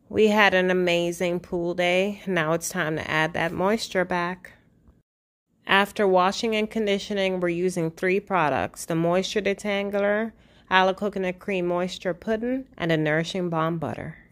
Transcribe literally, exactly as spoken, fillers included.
We had an amazing pool day. Now it's time to add that moisture back. After washing and conditioning, we're using three products: the Moisture Detangler, Aloe Coconut Cream Moisture Pudding, and the Nourishing Balm Butter.